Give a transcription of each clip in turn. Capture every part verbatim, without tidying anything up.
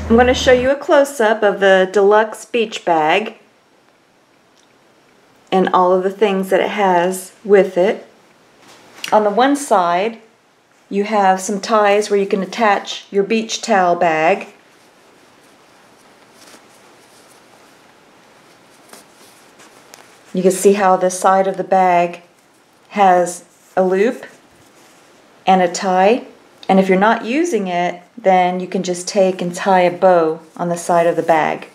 I'm going to show you a close-up of the Deluxe beach bag and all of the things that it has with it. On the one side, you have some ties where you can attach your beach towel bag. You can see how the side of the bag has a loop and a tie, and if you're not using it, then you can just take and tie a bow on the side of the bag.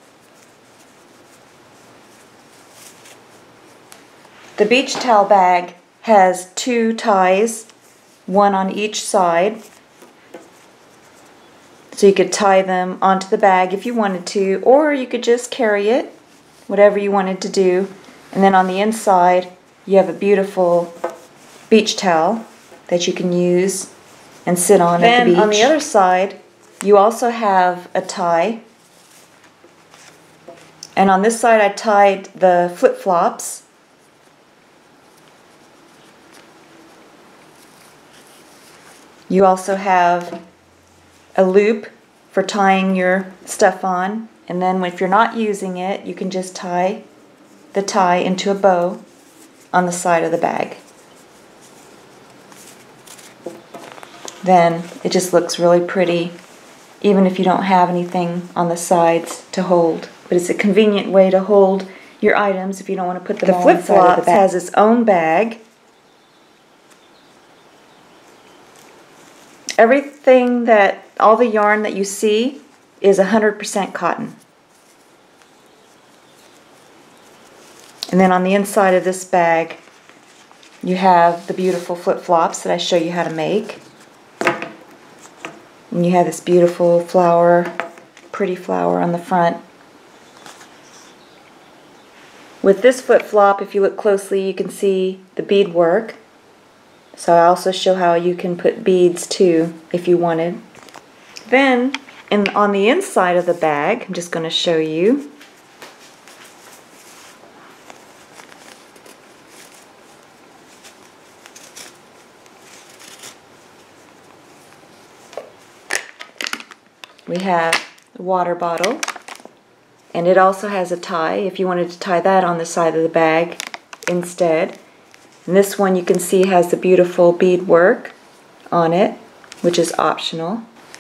The beach towel bag has two ties, one on each side, so you could tie them onto the bag if you wanted to, or you could just carry it, whatever you wanted to do. And then on the inside you have a beautiful beach towel that you can use and sit on at the beach. Then on the other side you also have a tie, and on this side I tied the flip-flops. You also have a loop for tying your stuff on, and then if you're not using it, you can just tie the tie into a bow on the side of the bag. Then it just looks really pretty, even if you don't have anything on the sides to hold. But it's a convenient way to hold your items if you don't want to put them all inside of the bag. The flip-flops has its own bag. Everything that, all the yarn that you see is one hundred percent cotton. And then on the inside of this bag you have the beautiful flip-flops that I show you how to make. And you have this beautiful flower, pretty flower on the front. With this flip-flop, if you look closely, you can see the beadwork. So I also show how you can put beads too if you wanted. Then in, on the inside of the bag, I'm just going to show you. We have the water bottle, and it also has a tie if you wanted to tie that on the side of the bag instead. And this one you can see has the beautiful beadwork on it, which is optional.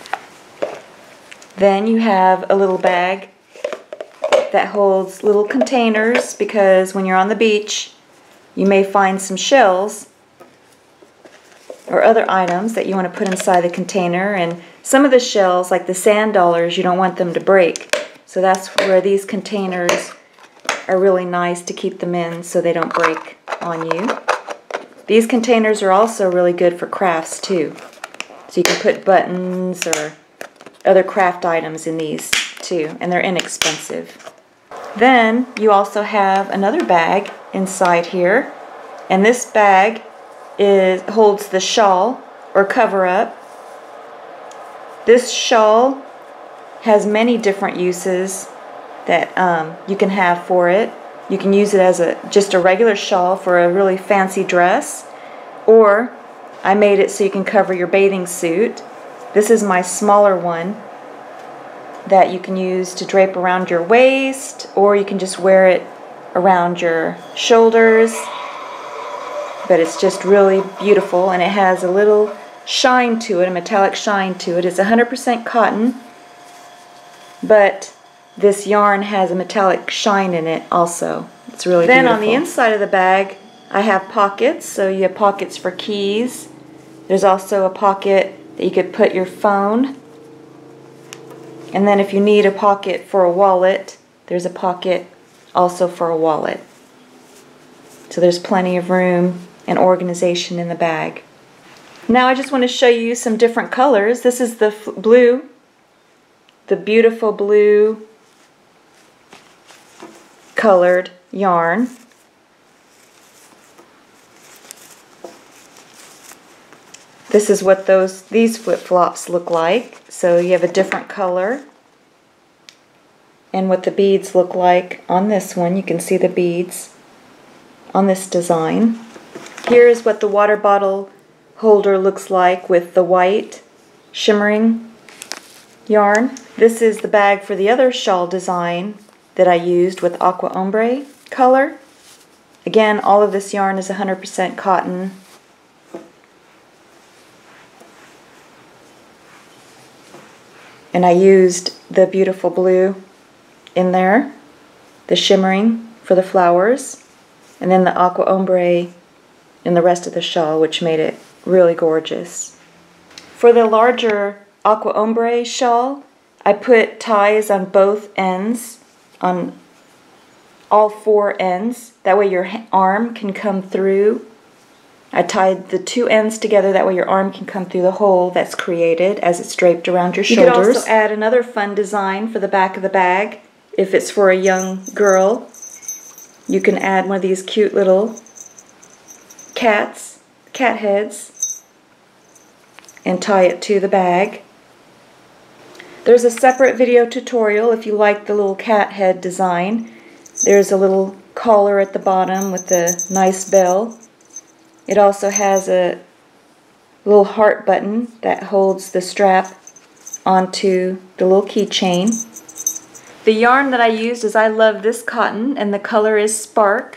Then you have a little bag that holds little containers, because when you're on the beach you may find some shells or other items that you want to put inside the container, and some of the shells, like the sand dollars, you don't want them to break. So that's where these containers are really nice to keep them in so they don't break on you. These containers are also really good for crafts too. So you can put buttons or other craft items in these too, and they're inexpensive. Then you also have another bag inside here, and this bag is holds the shawl or cover-up. This shawl has many different uses that um, you can have for it. You can use it as a just a regular shawl for a really fancy dress, or I made it so you can cover your bathing suit. This is my smaller one that you can use to drape around your waist, or you can just wear it around your shoulders. But it's just really beautiful, and it has a little shine to it, a metallic shine to it. It's one hundred percent cotton, but this yarn has a metallic shine in it also. It's really beautiful. Then on the inside of the bag I have pockets, so you have pockets for keys. There's also a pocket that you could put your phone, and then if you need a pocket for a wallet, there's a pocket also for a wallet. So there's plenty of room and organization in the bag. Now I just want to show you some different colors. This is the blue, the beautiful blue colored yarn. This is what those these flip-flops look like. So you have a different color, and what the beads look like on this one. You can see the beads on this design. Here is what the water bottle holder looks like with the white shimmering yarn. This is the bag for the other shawl design that I used with aqua ombre color. Again, all of this yarn is one hundred percent cotton. And I used the beautiful blue in there, the shimmering for the flowers, and then the aqua ombre in the rest of the shawl, which made it really gorgeous. For the larger aqua ombre shawl, I put ties on both ends, on all four ends. That way your arm can come through. I tied the two ends together, that way your arm can come through the hole that's created as it's draped around your shoulders. You could also add another fun design for the back of the bag. If it's for a young girl, you can add one of these cute little cats, cat heads, and tie it to the bag. There's a separate video tutorial if you like the little cat head design. There's a little collar at the bottom with a nice bell. It also has a little heart button that holds the strap onto the little keychain. The yarn that I used is I Love This Cotton, and the color is Spark.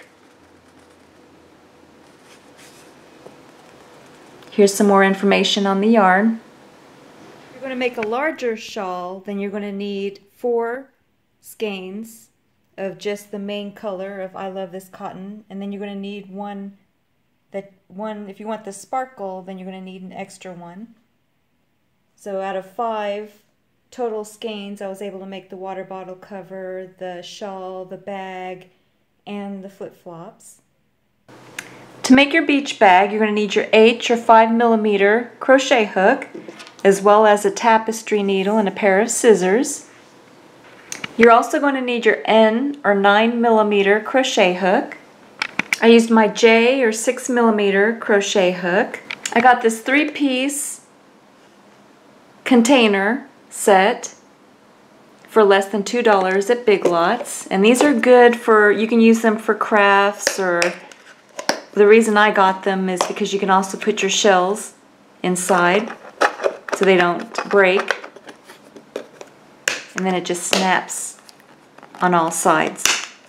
Here's some more information on the yarn. If you're going to make a larger shawl, then you're going to need four skeins of just the main color of I Love This Cotton, and then you're going to need one that one if you want the sparkle, then you're going to need an extra one. So out of five total skeins, I was able to make the water bottle cover, the shawl, the bag, and the flip-flops. To make your beach bag, you're going to need your H or five millimeter crochet hook, as well as a tapestry needle and a pair of scissors. You're also going to need your N or nine millimeter crochet hook. I used my J or six millimeter crochet hook. I got this three-piece container set for less than two dollars at Big Lots, and these are good for, you can use them for crafts, or the reason I got them is because you can also put your shells inside so they don't break, and then it just snaps on all sides.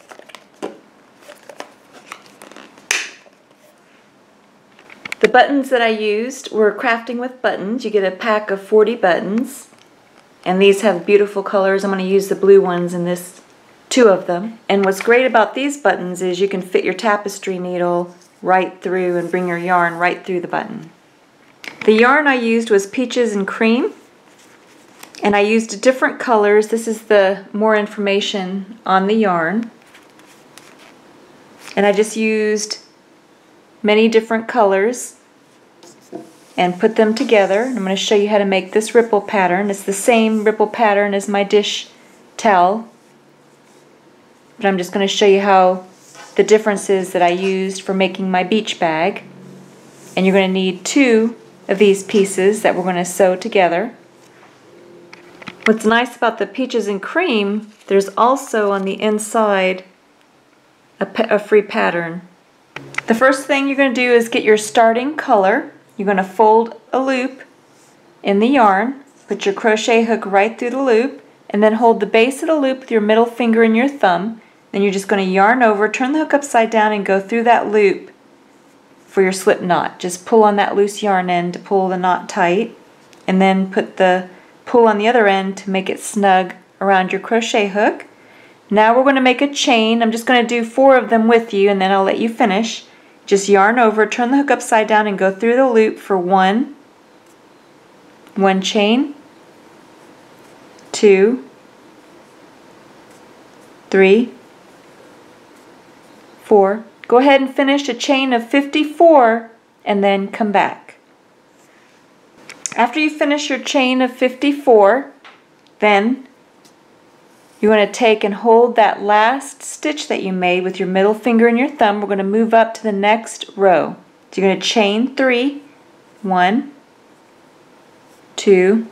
The buttons that I used were Crafting with Buttons. You get a pack of forty buttons, and these have beautiful colors. I'm going to use the blue ones in this, two of them. And what's great about these buttons is you can fit your tapestry needle right through and bring your yarn right through the button. The yarn I used was Peaches and Cream, and I used different colors. This is the more information on the yarn. And I just used many different colors and put them together. I'm going to show you how to make this ripple pattern. It's the same ripple pattern as my dish towel, but I'm just going to show you how the differences that I used for making my beach bag. And you're going to need two of these pieces that we're going to sew together. What's nice about the Peaches and Cream, there's also on the inside a, a free pattern. The first thing you're going to do is get your starting color. You're going to fold a loop in the yarn, put your crochet hook right through the loop, and then hold the base of the loop with your middle finger and your thumb. Then you're just going to yarn over, turn the hook upside down, and go through that loop for your slip knot. Just pull on that loose yarn end to pull the knot tight, and then put the pull on the other end to make it snug around your crochet hook. Now we're going to make a chain. I'm just going to do four of them with you, and then I'll let you finish. Just yarn over, turn the hook upside down, and go through the loop for one, one chain, two, three, four. Go ahead and finish a chain of fifty-four and then come back. After you finish your chain of fifty-four, then you're going to take and hold that last stitch that you made with your middle finger and your thumb. We're going to move up to the next row. So you're going to chain three, one, two,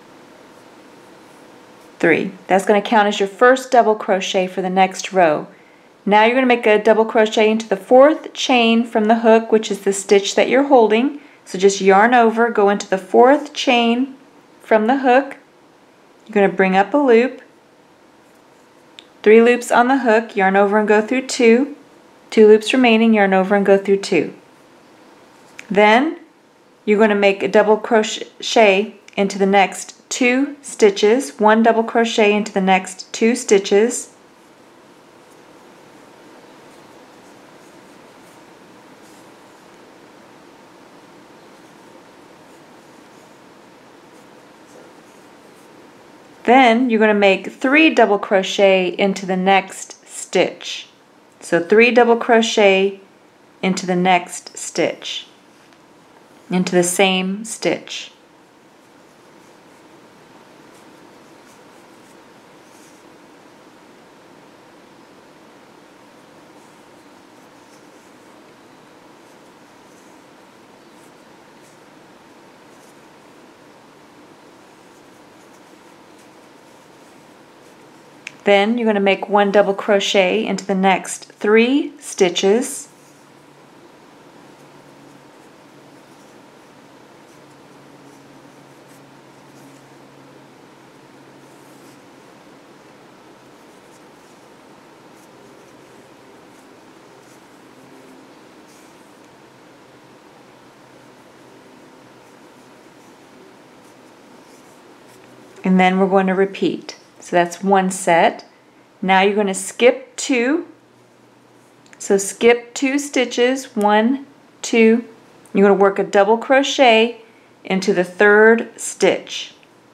three. That's going to count as your first double crochet for the next row. Now you're going to make a double crochet into the fourth chain from the hook, which is the stitch that you're holding. So just yarn over, go into the fourth chain from the hook, You're going to bring up a loop, three loops on the hook, yarn over and go through two, two loops remaining, yarn over and go through two. Then you're going to make a double crochet into the next two stitches, one double crochet into the next two stitches, then you're going to make three double crochet into the next stitch. So three double crochet into the next stitch, into the same stitch. Then you're going to make one double crochet into the next three stitches. And then we're going to repeat. So that's one set. Now you're going to skip two. So skip two stitches, one, two. You're going to work a double crochet into the third stitch.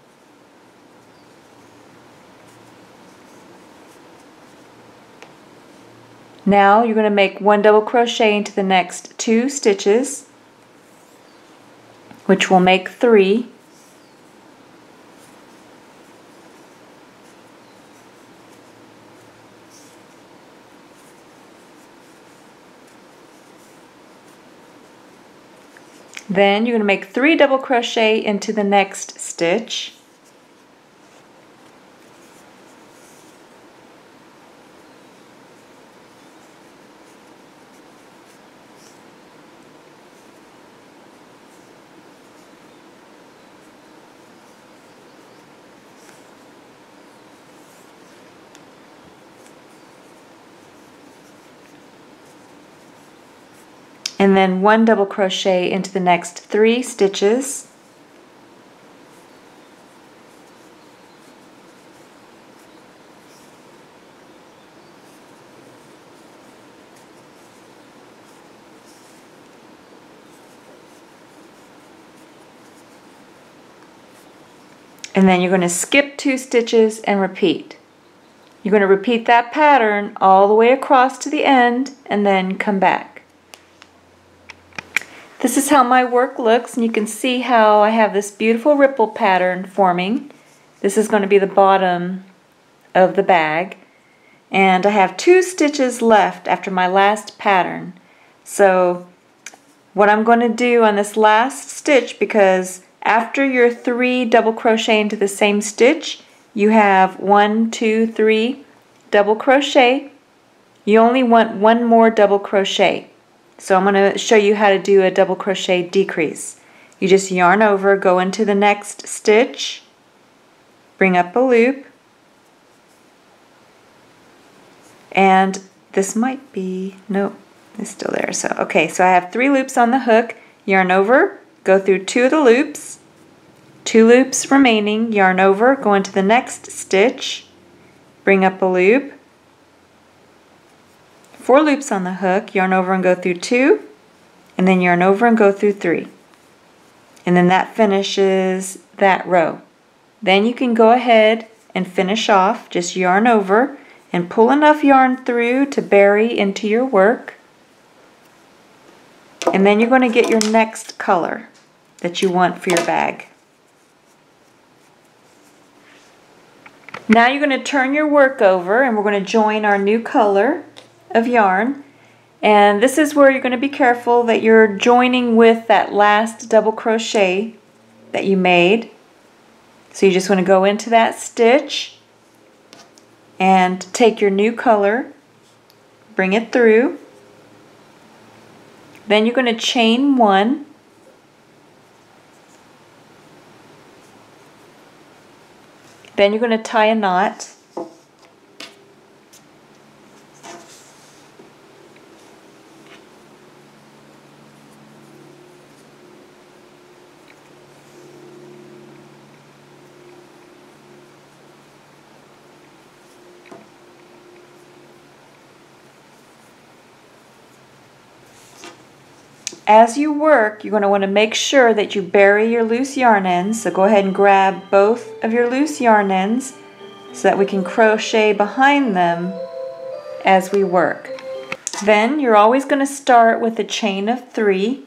Now you're going to make one double crochet into the next two stitches, which will make three. Then you're going to make three double crochet into the next stitch. And then one double crochet into the next three stitches. And then you're going to skip two stitches and repeat. You're going to repeat that pattern all the way across to the end and then come back. This is how my work looks, and you can see how I have this beautiful ripple pattern forming. This is going to be the bottom of the bag, and I have two stitches left after my last pattern. So what I'm going to do on this last stitch, because after your three double crochet into the same stitch, you have one, two, three double crochet. You only want one more double crochet. So I'm going to show you how to do a double crochet decrease. You just yarn over, go into the next stitch, bring up a loop, and this might be, nope, it's still there. So okay, so I have three loops on the hook, yarn over, go through two of the loops, two loops remaining, yarn over, go into the next stitch, bring up a loop, four loops on the hook, yarn over and go through two, and then yarn over and go through three. And then that finishes that row. Then you can go ahead and finish off, just yarn over and pull enough yarn through to bury into your work. And then you're going to get your next color that you want for your bag. Now you're going to turn your work over and we're going to join our new color of yarn, and this is where you're going to be careful that you're joining with that last double crochet that you made. So you just want to go into that stitch and take your new color, bring it through, then you're going to chain one, Then you're going to tie a knot. As you work, you're going to want to make sure that you bury your loose yarn ends. So go ahead and grab both of your loose yarn ends so that we can crochet behind them as we work. Then you're always going to start with a chain of three.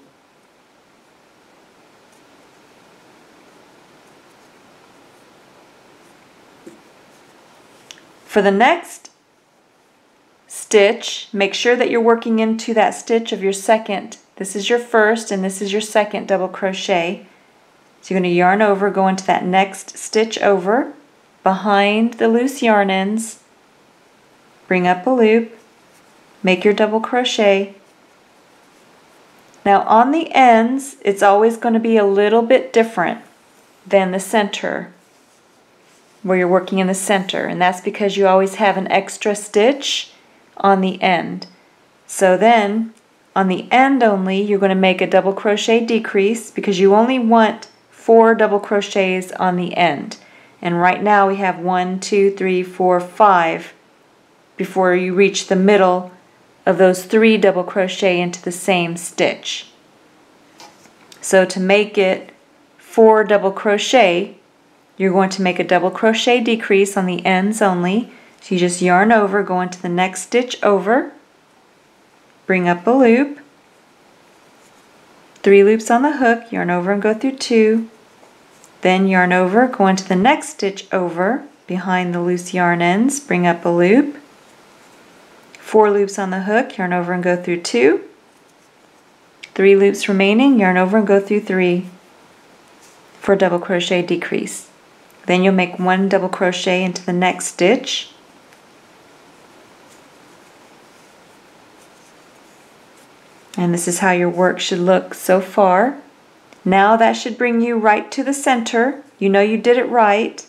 For the next stitch, make sure that you're working into that stitch of your second. This is your first and this is your second double crochet. So you're going to yarn over, go into that next stitch over, behind the loose yarn ends, bring up a loop, make your double crochet. Now on the ends, it's always going to be a little bit different than the center, where you're working in the center, and that's because you always have an extra stitch on the end. So then on the end only, you're going to make a double crochet decrease because you only want four double crochets on the end. And right now we have one, two, three, four, five before you reach the middle of those three double crochet into the same stitch. So to make it four double crochet, you're going to make a double crochet decrease on the ends only. So you just yarn over, go into the next stitch over, bring up a loop, three loops on the hook, yarn over and go through two, then yarn over, go into the next stitch over behind the loose yarn ends, bring up a loop, four loops on the hook, yarn over and go through two, three loops remaining, yarn over and go through three for a double crochet decrease. Then you'll make one double crochet into the next stitch, and this is how your work should look so far. Now that should bring you right to the center. You know you did it right.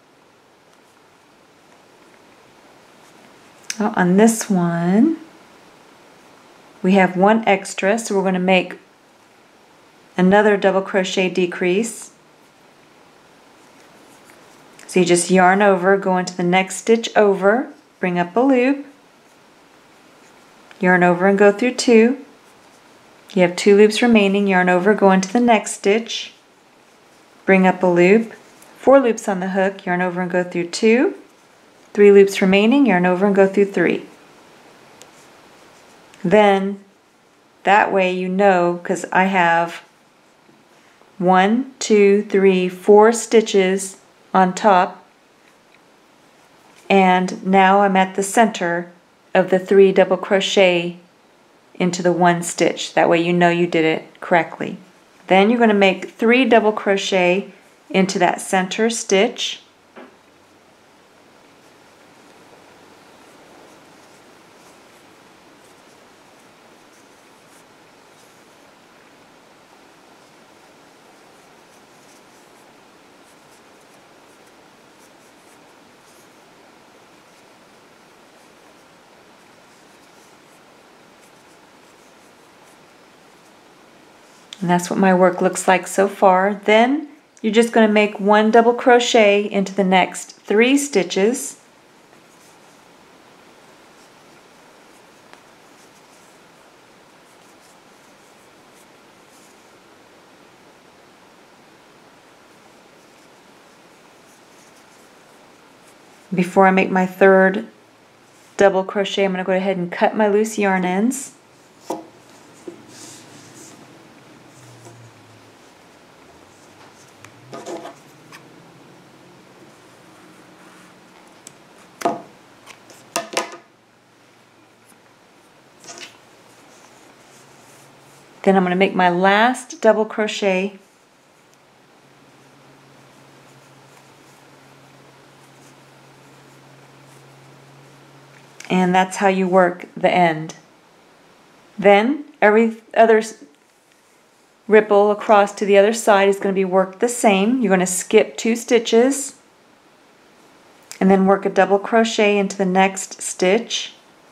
Oh, on this one, we have one extra, so we're going to make another double crochet decrease. So you just yarn over, go into the next stitch over, bring up a loop, yarn over and go through two. You have two loops remaining, yarn over, go into the next stitch, bring up a loop, four loops on the hook, yarn over and go through two, three loops remaining, yarn over and go through three. Then that way you know, because I have one, two, three, four stitches on top, and now I'm at the center of the three double crochet into the one stitch. That way you know you did it correctly. Then you're going to make three double crochet into that center stitch, and that's what my work looks like so far. Then you're just going to make one double crochet into the next three stitches, before I make my third double crochet. I'm going to go ahead and cut my loose yarn ends. Then I'm going to make my last double crochet, and that's how you work the end. Then every other ripple across to the other side is going to be worked the same. You're going to skip two stitches, and then work a double crochet into the next stitch.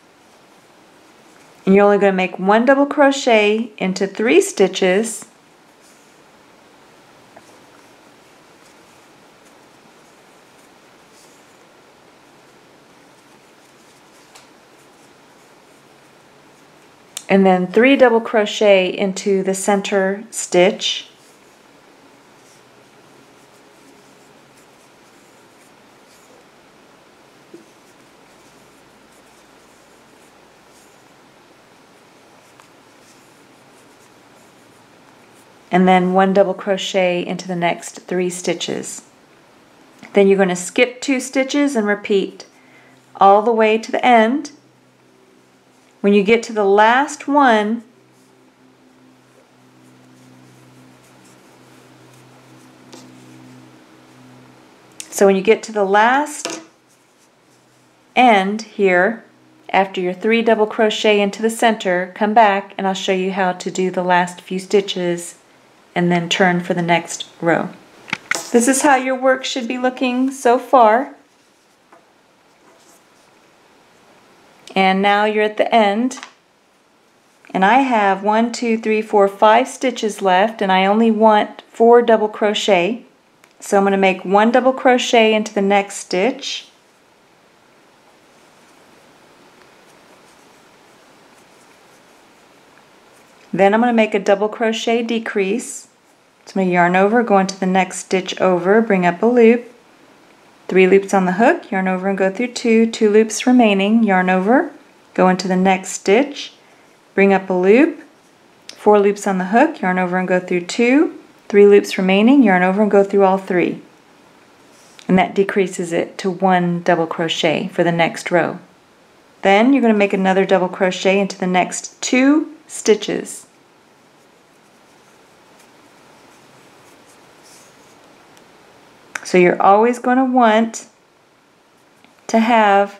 And you're only going to make one double crochet into three stitches. And then three double crochet into the center stitch. And then one double crochet into the next three stitches. Then you're going to skip two stitches and repeat all the way to the end. When you get to the last one, so when you get to the last end here, after your three double crochet into the center, come back and I'll show you how to do the last few stitches and then turn for the next row. This is how your work should be looking so far. And now you're at the end, and I have one, two, three, four, five stitches left, and I only want four double crochet. So I'm going to make one double crochet into the next stitch. Then I'm going to make a double crochet decrease. So I'm going to yarn over, go into the next stitch over, bring up a loop, three loops on the hook, yarn over and go through two, two loops remaining, yarn over, go into the next stitch, bring up a loop, four loops on the hook, yarn over and go through two, three loops remaining, yarn over and go through all three. And that decreases it to one double crochet for the next row. Then you're going to make another double crochet into the next two stitches. So you're always going to want to have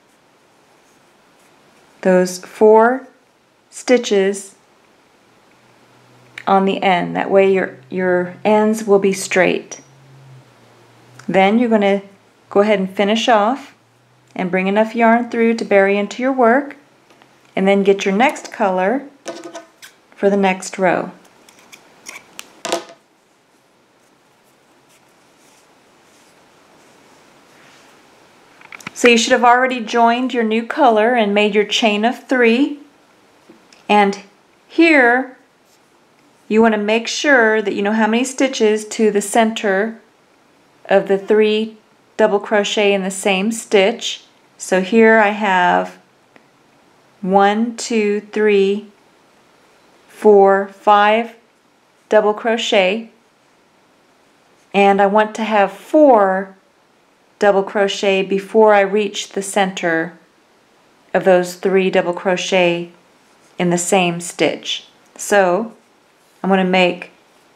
those four stitches on the end. That way your, your ends will be straight. Then you're going to go ahead and finish off and bring enough yarn through to bury into your work, and then get your next color for the next row. So you should have already joined your new color and made your chain of three. And here you want to make sure that you know how many stitches to the center of the three double crochet in the same stitch. So here I have one, two, three, four, five double crochet, and I want to have four double crochet before I reach the center of those three double crochet in the same stitch. So I'm going to make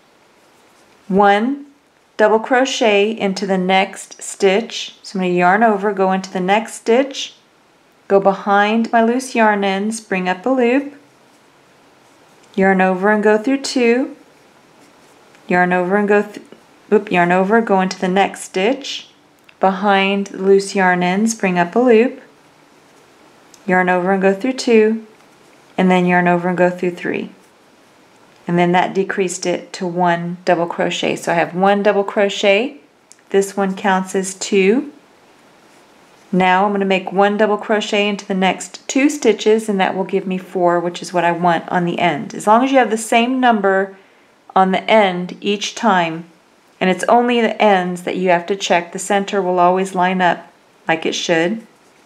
one double crochet into the next stitch. So I'm going to yarn over, go into the next stitch, go behind my loose yarn ends, bring up a loop, yarn over and go through two, yarn over and go th oop, yarn over, go into the next stitch, behind the loose yarn ends, bring up a loop, yarn over and go through two, and then yarn over and go through three. And then that decreased it to one double crochet. So I have one double crochet. This one counts as two. Now I'm going to make one double crochet into the next two stitches, and that will give me four, which is what I want on the end. As long as you have the same number on the end each time, and it's only the ends that you have to check. The center will always line up like it should.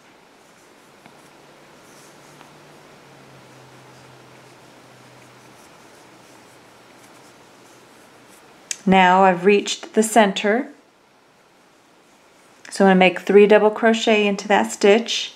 Now I've reached the center. So I'm going to make three double crochet into that stitch.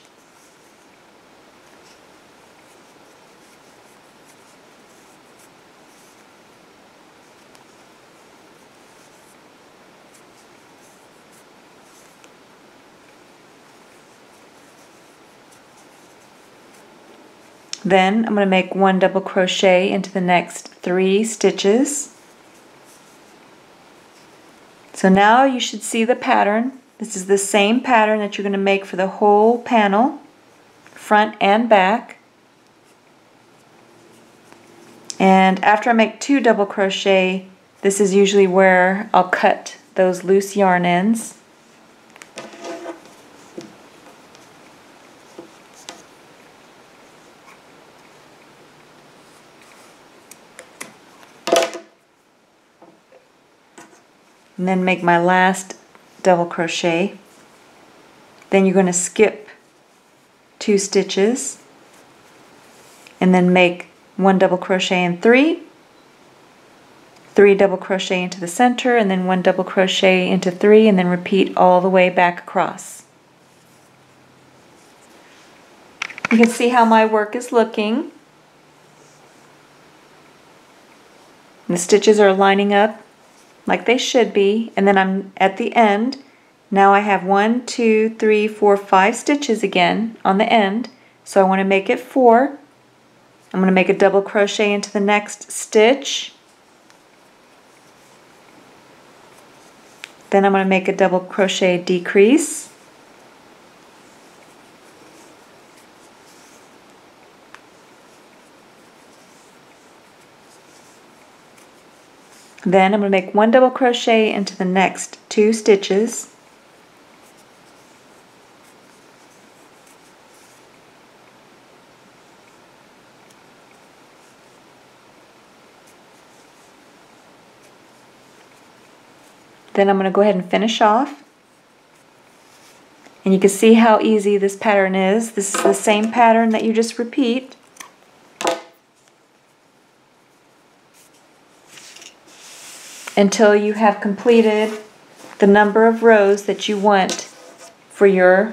Then I'm going to make one double crochet into the next three stitches. So now you should see the pattern This is the same pattern that you're going to make for the whole panel, front and back. And after I make two double crochet, this is usually where I'll cut those loose yarn ends. And then make my last double crochet. Then you're going to skip two stitches and then make one double crochet in three, three double crochet into the center, and then one double crochet into three, and then repeat all the way back across. You can see how my work is looking. The stitches are lining up like they should be, and then I'm at the end. Now I have one, two, three, four, five stitches again on the end, so I want to make it four. I'm going to make a double crochet into the next stitch. Then I'm going to make a double crochet decrease. Then I'm going to make one double crochet into the next two stitches. Then I'm going to go ahead and finish off. And you can see how easy this pattern is. This is the same pattern that you just repeat. Until you have completed the number of rows that you want for your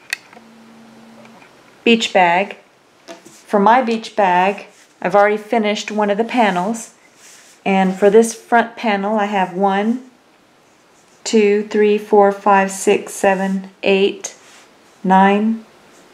beach bag. For my beach bag, I've already finished one of the panels, and for this front panel I have one, two, three, four, five, six, seven, eight, nine,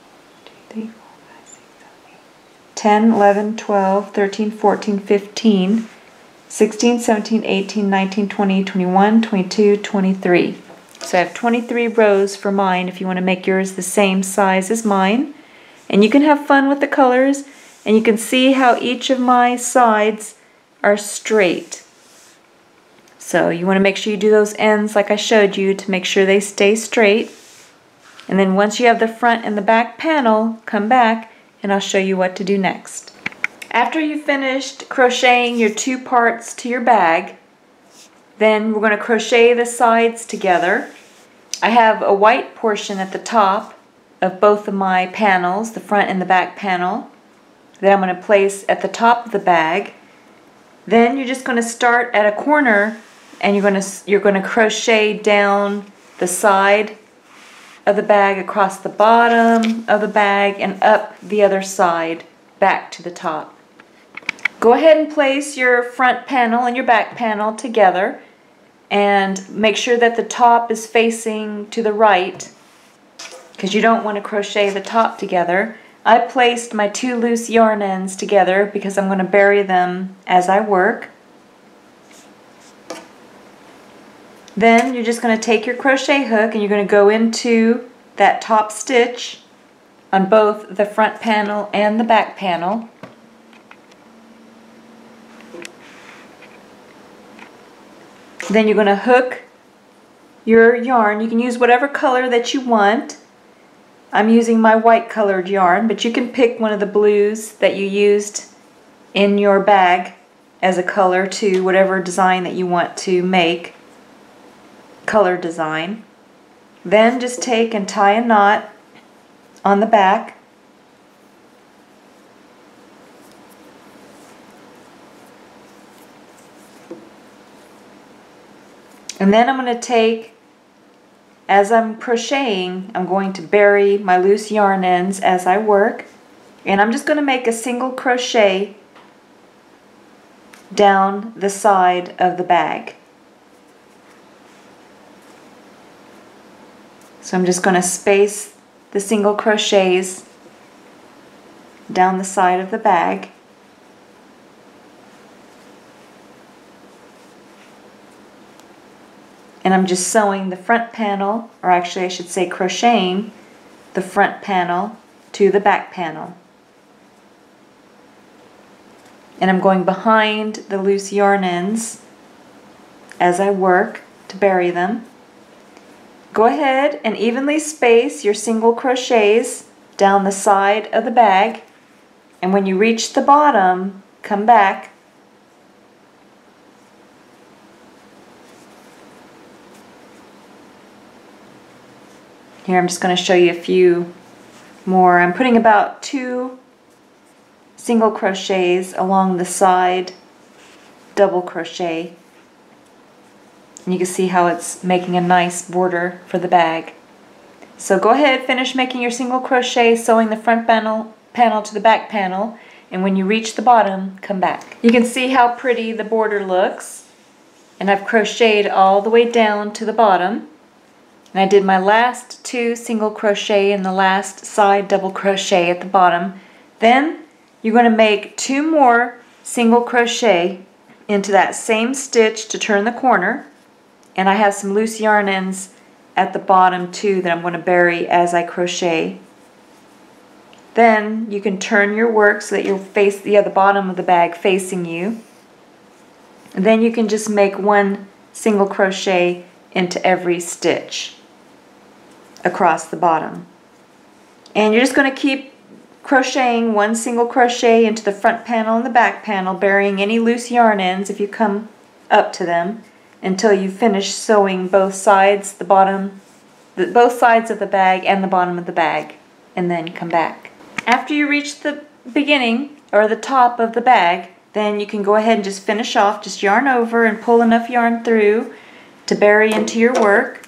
ten, eleven, twelve, thirteen, fourteen, fifteen, sixteen, seventeen, eighteen, nineteen, twenty, twenty-one, twenty-two, twenty-three. So I have twenty-three rows for mine if you want to make yours the same size as mine. And you can have fun with the colors, and you can see how each of my sides are straight. So you want to make sure you do those ends like I showed you to make sure they stay straight. And then once you have the front and the back panel, come back and I'll show you what to do next. After you've finished crocheting your two parts to your bag, then we're going to crochet the sides together. I have a white portion at the top of both of my panels, the front and the back panel, that I'm going to place at the top of the bag. Then you're just going to start at a corner and you're going to you're going to crochet down the side of the bag, across the bottom of the bag, and up the other side back to the top. Go ahead and place your front panel and your back panel together and make sure that the top is facing to the right, because you don't want to crochet the top together. I placed my two loose yarn ends together because I'm going to bury them as I work. Then you're just going to take your crochet hook and you're going to go into that top stitch on both the front panel and the back panel. Then you're going to hook your yarn. You can use whatever color that you want. I'm using my white colored yarn, but you can pick one of the blues that you used in your bag as a color to whatever design that you want to make. Color design. Then just take and tie a knot on the back. And then I'm going to take, as I'm crocheting, I'm going to bury my loose yarn ends as I work, and I'm just going to make a single crochet down the side of the bag. So I'm just going to space the single crochets down the side of the bag. and I'm just sewing the front panel, or actually I should say crocheting the front panel to the back panel. And I'm going behind the loose yarn ends as I work to bury them. Go ahead and evenly space your single crochets down the side of the bag, and when you reach the bottom, come back here. I'm just going to show you a few more. I'm putting about two single crochets along the side double crochet, and you can see how it's making a nice border for the bag. So go ahead, finish making your single crochet, sewing the front panel panel to the back panel, and when you reach the bottom, come back. You can see how pretty the border looks, and I've crocheted all the way down to the bottom, and I did my last two single crochet in the last side double crochet at the bottom. Then you're going to make two more single crochet into that same stitch to turn the corner, and I have some loose yarn ends at the bottom too that I'm going to bury as I crochet. Then you can turn your work so that you'll face the, yeah, the bottom of the bag facing you. And then you can just make one single crochet into every stitch across the bottom. And you're just going to keep crocheting one single crochet into the front panel and the back panel, burying any loose yarn ends if you come up to them, until you finish sewing both sides, the bottom, the, both sides of the bag and the bottom of the bag, and then come back. After you reach the beginning or the top of the bag, then you can go ahead and just finish off, just yarn over and pull enough yarn through to bury into your work.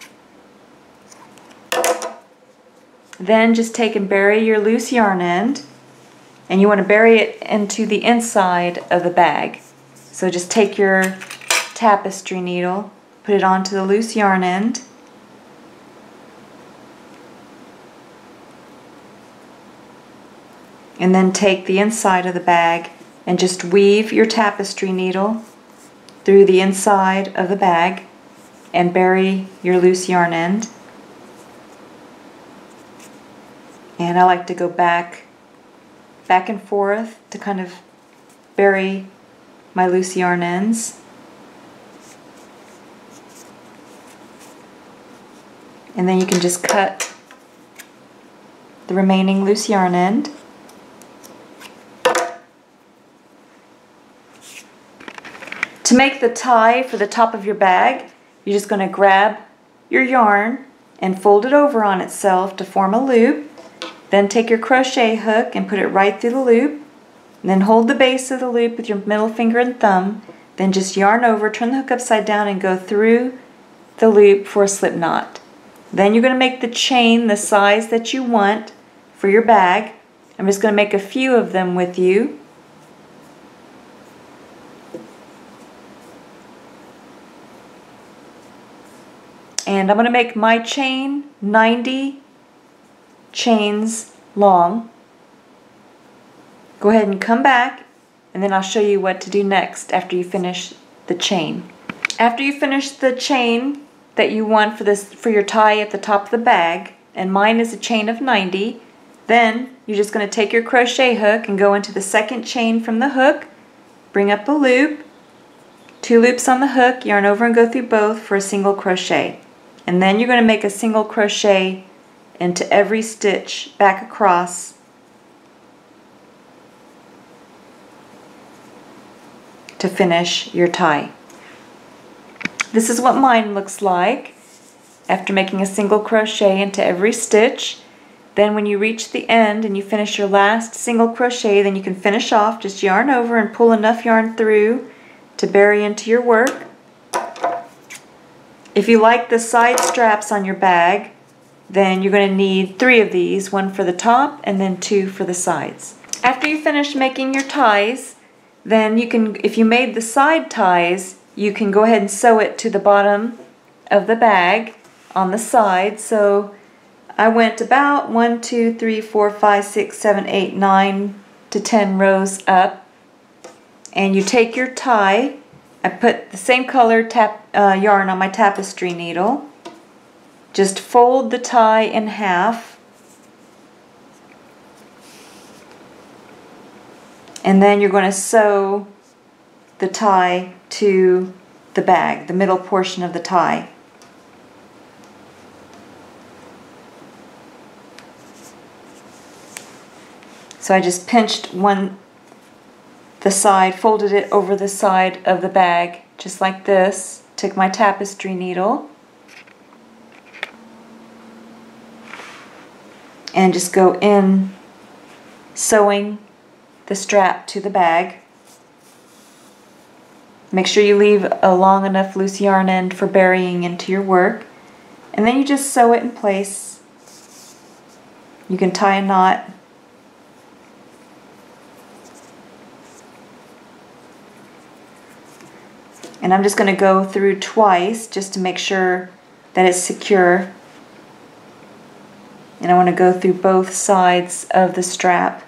Then just take and bury your loose yarn end, and you want to bury it into the inside of the bag. So just take your tapestry needle, put it onto the loose yarn end, and then take the inside of the bag and just weave your tapestry needle through the inside of the bag and bury your loose yarn end. And I like to go back back and forth to kind of bury my loose yarn ends. And then you can just cut the remaining loose yarn end. To make the tie for the top of your bag, you're just going to grab your yarn and fold it over on itself to form a loop. Then take your crochet hook and put it right through the loop. And then hold the base of the loop with your middle finger and thumb. Then just yarn over, turn the hook upside down, and go through the loop for a slip knot. Then you're going to make the chain the size that you want for your bag. I'm just going to make a few of them with you. And I'm going to make my chain ninety chains long. Go ahead and come back, and then I'll show you what to do next after you finish the chain. After you finish the chain that you want for this for your tie at the top of the bag, and mine is a chain of ninety, then you're just going to take your crochet hook and go into the second chain from the hook, bring up a loop, two loops on the hook, yarn over and go through both for a single crochet. And then you're going to make a single crochet into every stitch back across to finish your tie. This is what mine looks like after making a single crochet into every stitch. Then when you reach the end and you finish your last single crochet, then you can finish off, just yarn over and pull enough yarn through to bury into your work. If you like the side straps on your bag, then you're going to need three of these, one for the top and then two for the sides. After you finish making your ties, then you can, if you made the side ties, you can go ahead and sew it to the bottom of the bag on the side. So I went about one, two, three, four, five, six, seven, eight, nine to ten rows up, and you take your tie I put the same color tap, uh, yarn on my tapestry needle. Just fold the tie in half. And then you're going to sew the tie to the bag, the middle portion of the tie. So I just pinched one, the side, folded it over the side of the bag, just like this. Took my tapestry needle and just go in sewing the strap to the bag. Make sure you leave a long enough loose yarn end for burying into your work. And then you just sew it in place. You can tie a knot. And I'm just going to go through twice just to make sure that it's secure. And I want to go through both sides of the strap.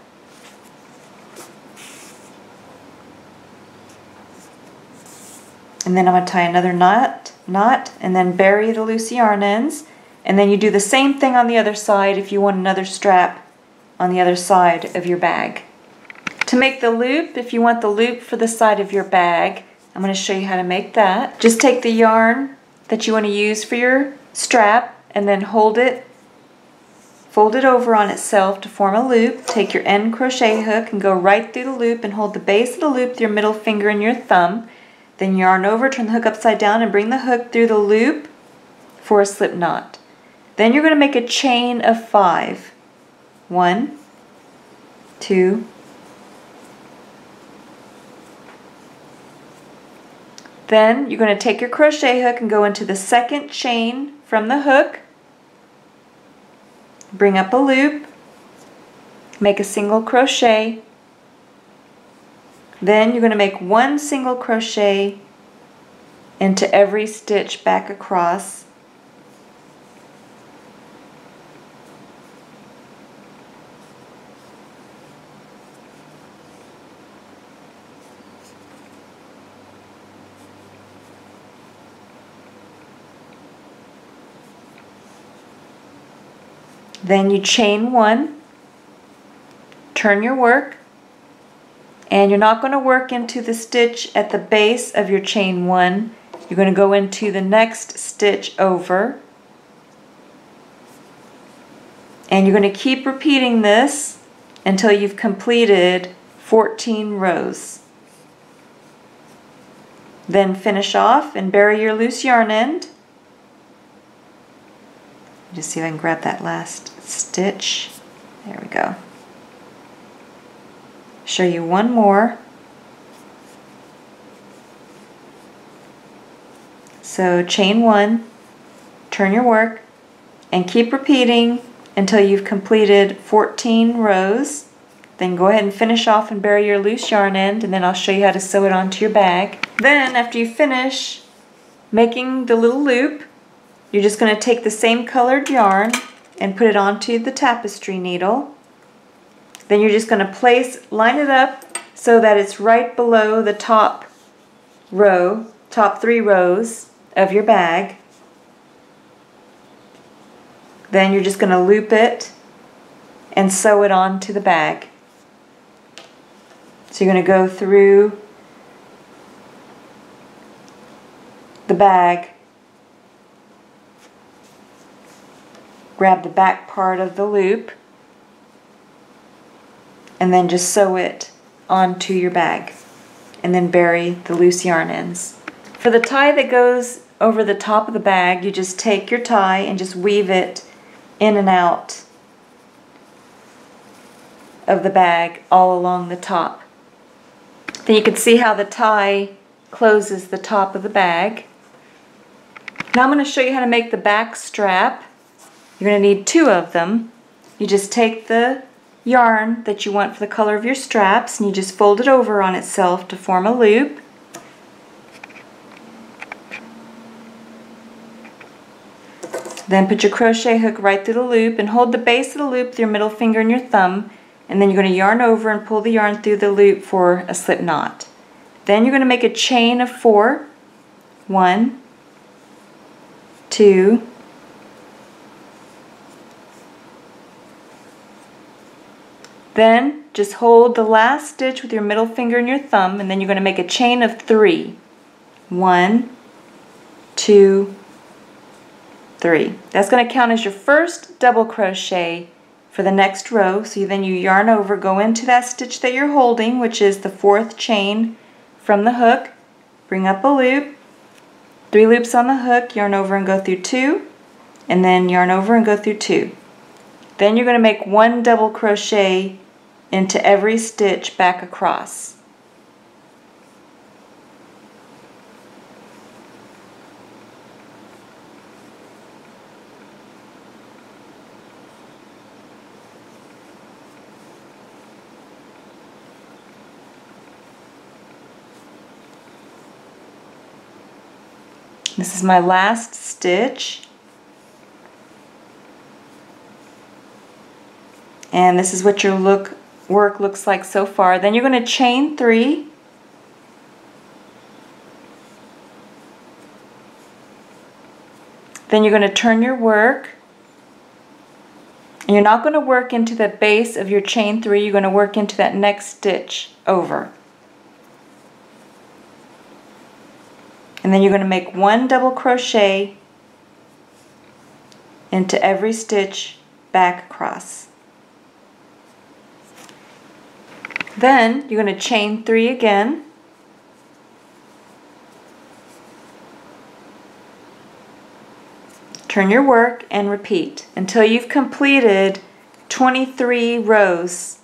And then I'm going to tie another knot, knot, and then bury the loose yarn ends. And then you do the same thing on the other side if you want another strap on the other side of your bag. To make the loop, if you want the loop for the side of your bag, I'm going to show you how to make that. Just take the yarn that you want to use for your strap and then hold it, fold it over on itself to form a loop. Take your end crochet hook and go right through the loop and hold the base of the loop with your middle finger and your thumb. Then yarn over, turn the hook upside down and bring the hook through the loop for a slip knot. Then you're going to make a chain of five. One, two, then you're going to take your crochet hook and go into the second chain from the hook. Bring up a loop, make a single crochet. Then you're going to make one single crochet into every stitch back across. Then you chain one, turn your work, and you're not going to work into the stitch at the base of your chain one. You're going to go into the next stitch over. And you're going to keep repeating this until you've completed fourteen rows. Then finish off and bury your loose yarn end. Just see if I can grab that last stitch. There we go. Show you one more. So chain one, turn your work, and keep repeating until you've completed fourteen rows. Then go ahead and finish off and bury your loose yarn end, and then I'll show you how to sew it onto your bag. Then after you finish making the little loop, you're just going to take the same colored yarn and put it onto the tapestry needle. Then you're just going to place, line it up so that it's right below the top row, top three rows of your bag. Then you're just going to loop it and sew it onto the bag. So you're going to go through the bag, grab the back part of the loop, and then just sew it onto your bag, and then bury the loose yarn ends. For the tie that goes over the top of the bag, you just take your tie and just weave it in and out of the bag all along the top. Then you can see how the tie closes the top of the bag. Now I'm going to show you how to make the back strap. You're going to need two of them. You just take the yarn that you want for the color of your straps and you just fold it over on itself to form a loop. Then put your crochet hook right through the loop and hold the base of the loop with your middle finger and your thumb, and then you're going to yarn over and pull the yarn through the loop for a slip knot. Then you're going to make a chain of four. One, two, then just hold the last stitch with your middle finger and your thumb, and then you're going to make a chain of three. One, two, three. That's going to count as your first double crochet for the next row. So then you yarn over, go into that stitch that you're holding, which is the fourth chain from the hook, bring up a loop, three loops on the hook, yarn over and go through two, and then yarn over and go through two. Then you're going to make one double crochet into every stitch back across. This is my last stitch, and this is what your look work looks like so far. Then you're going to chain three, then you're going to turn your work, and you're not going to work into the base of your chain three, you're going to work into that next stitch over. And then you're going to make one double crochet into every stitch back across. Then you're going to chain three again. Turn your work and repeat until you've completed twenty-three rows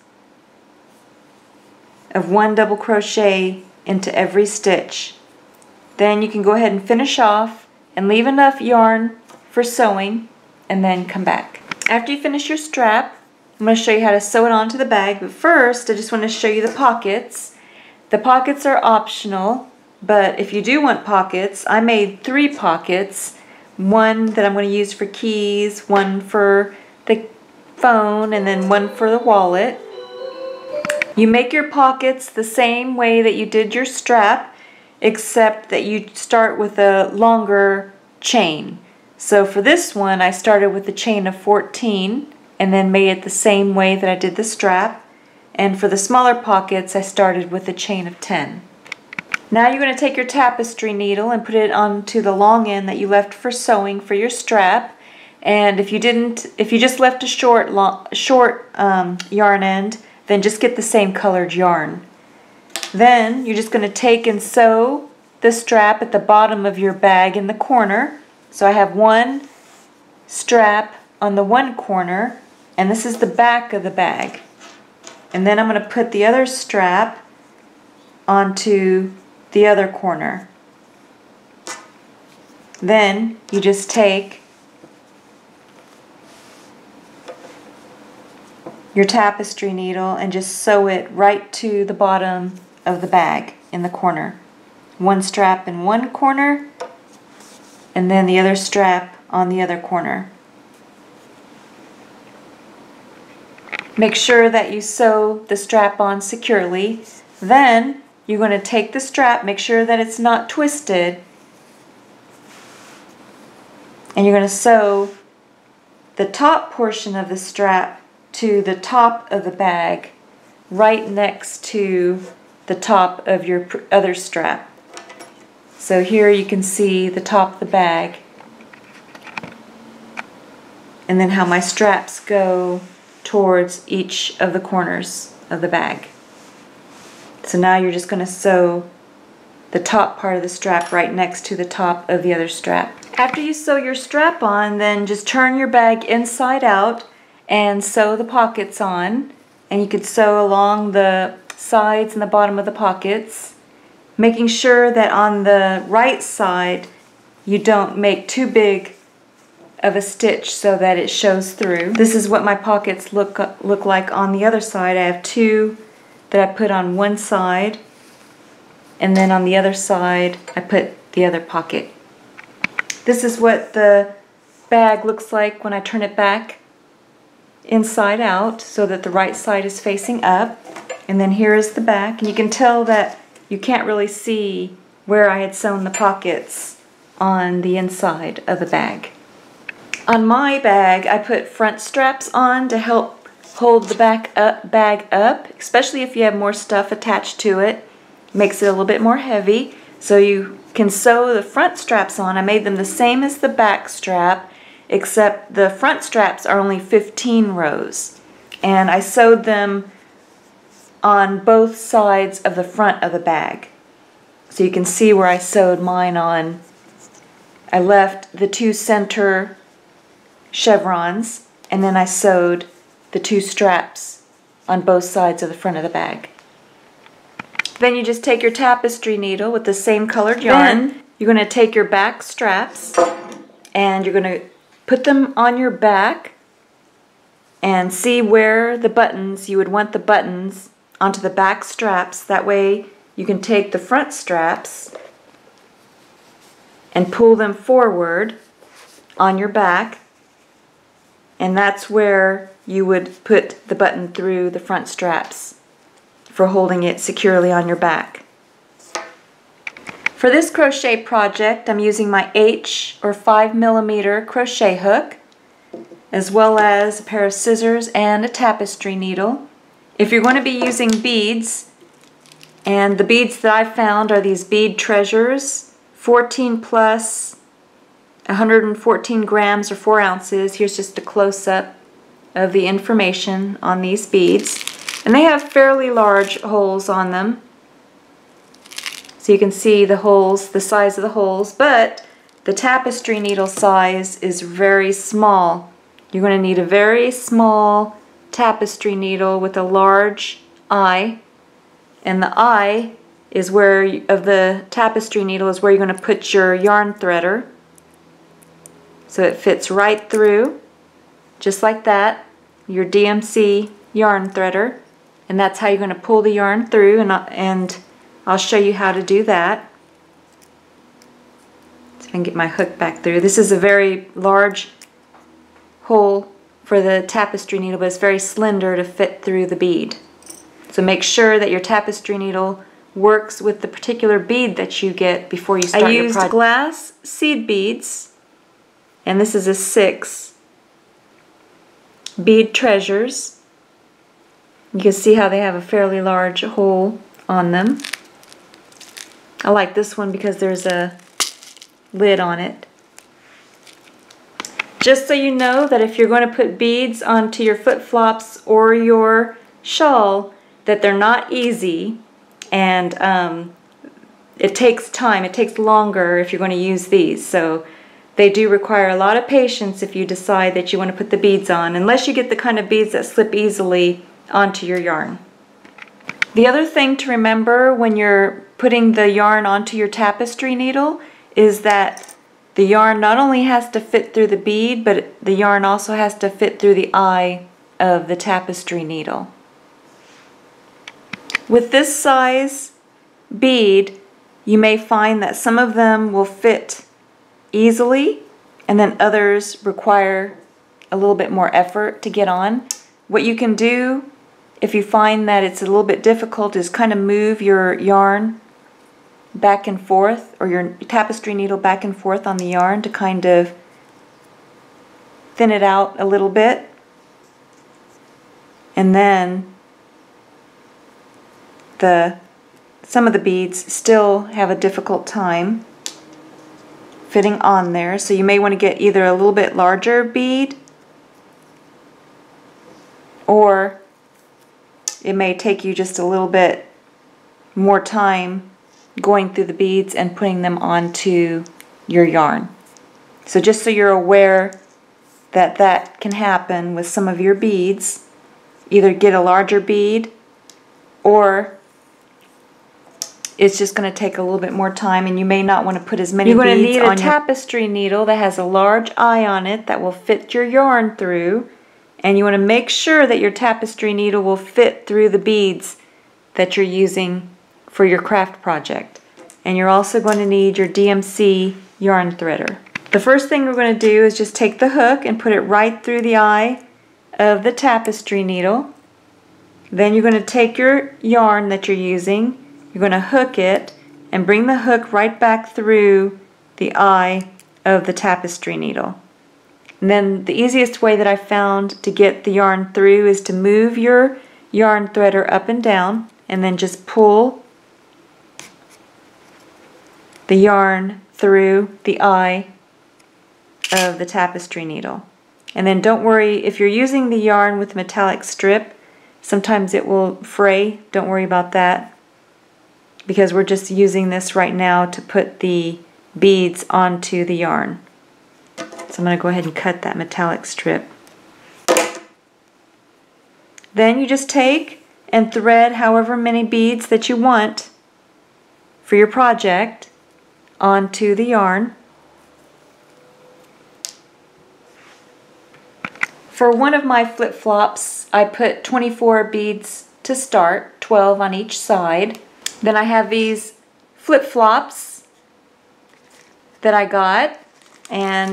of one double crochet into every stitch. Then you can go ahead and finish off and leave enough yarn for sewing and then come back. After you finish your strap, I'm going to show you how to sew it onto the bag, but first I just want to show you the pockets. The pockets are optional, but if you do want pockets, I made three pockets. One that I'm going to use for keys, one for the phone, and then one for the wallet. You make your pockets the same way that you did your strap, except that you start with a longer chain. So for this one I started with a chain of fourteen and then made it the same way that I did the strap, and for the smaller pockets I started with a chain of ten. Now you're going to take your tapestry needle and put it onto the long end that you left for sewing for your strap, and if you didn't, if you just left a short, long, short um, yarn end, then just get the same colored yarn. Then you're just going to take and sew the strap at the bottom of your bag in the corner. So I have one strap on the one corner, and this is the back of the bag. And then I'm going to put the other strap onto the other corner. Then you just take your tapestry needle and just sew it right to the bottom of the bag in the corner. One strap in one corner and then the other strap on the other corner. Make sure that you sew the strap on securely. Then you're going to take the strap, make sure that it's not twisted, and you're going to sew the top portion of the strap to the top of the bag right next to the top of your other strap. So here you can see the top of the bag, and then how my straps go towards each of the corners of the bag. So now you're just going to sew the top part of the strap right next to the top of the other strap. After you sew your strap on, then just turn your bag inside out and sew the pockets on. And you could sew along the sides and the bottom of the pockets, making sure that on the right side you don't make too big of a stitch so that it shows through. This is what my pockets look look like on the other side. I have two that I put on one side, and then on the other side I put the other pocket. This is what the bag looks like when I turn it back inside out so that the right side is facing up. And then here is the back, and you can tell that you can't really see where I had sewn the pockets on the inside of the bag. On my bag, I put front straps on to help hold the back up, bag up, especially if you have more stuff attached to it. Makes it a little bit more heavy. So you can sew the front straps on. I made them the same as the back strap, except the front straps are only fifteen rows. And I sewed them on both sides of the front of the bag. So you can see where I sewed mine on. I left the two center chevrons, and then I sewed the two straps on both sides of the front of the bag. Then you just take your tapestry needle with the same colored yarn. Then you're going to take your back straps and you're going to put them on your back and see where the buttons, you would want the buttons onto the back straps. That way you can take the front straps and pull them forward on your back, and that's where you would put the button through the front straps for holding it securely on your back. For this crochet project, I'm using my H or five millimeter crochet hook, as well as a pair of scissors and a tapestry needle. If you're going to be using beads, and the beads that I found are these bead treasures, fourteen plus, one hundred fourteen grams or four ounces. Here's just a close-up of the information on these beads. And they have fairly large holes on them. So you can see the holes, the size of the holes, but the tapestry needle size is very small. You're going to need a very small tapestry needle with a large eye, and the eye is where you, of the tapestry needle is where you're going to put your yarn threader. So it fits right through, just like that, your D M C yarn threader, and that's how you're going to pull the yarn through, and, and I'll show you how to do that. So I can get my hook back through. This is a very large hole for the tapestry needle, but it's very slender to fit through the bead. So make sure that your tapestry needle works with the particular bead that you get before you start your project. I used glass seed beads, and this is a six bead treasures. You can see how they have a fairly large hole on them. I like this one because there's a lid on it. Just so you know that if you're going to put beads onto your flip-flops or your shawl, that they're not easy, and um, it takes time, it takes longer if you're going to use these. So they do require a lot of patience if you decide that you want to put the beads on, unless you get the kind of beads that slip easily onto your yarn. The other thing to remember when you're putting the yarn onto your tapestry needle is that the yarn not only has to fit through the bead, but the yarn also has to fit through the eye of the tapestry needle. With this size bead, you may find that some of them will fit easily, and then others require a little bit more effort to get on. What you can do if you find that it's a little bit difficult is kind of move your yarn back and forth, or your tapestry needle back and forth on the yarn to kind of thin it out a little bit, and then the some of the beads still have a difficult time fitting on there, so you may want to get either a little bit larger bead, or it may take you just a little bit more time going through the beads and putting them onto your yarn. So just so you're aware that that can happen with some of your beads, either get a larger bead, or it's just going to take a little bit more time, and you may not want to put as many beads on. You're going to need a tapestry needle that has a large eye on it that will fit your yarn through, and you want to make sure that your tapestry needle will fit through the beads that you're using for your craft project. And you're also going to need your D M C yarn threader. The first thing we're going to do is just take the hook and put it right through the eye of the tapestry needle. Then you're going to take your yarn that you're using you're going to hook it and bring the hook right back through the eye of the tapestry needle. And then the easiest way that I found to get the yarn through is to move your yarn threader up and down and then just pull the yarn through the eye of the tapestry needle. And then don't worry, if you're using the yarn with metallic strip, sometimes it will fray. Don't worry about that, because we're just using this right now to put the beads onto the yarn. So I'm going to go ahead and cut that metallic strip. Then you just take and thread however many beads that you want for your project onto the yarn. For one of my flip-flops, I put twenty-four beads to start, twelve on each side. Then I have these flip-flops that I got, and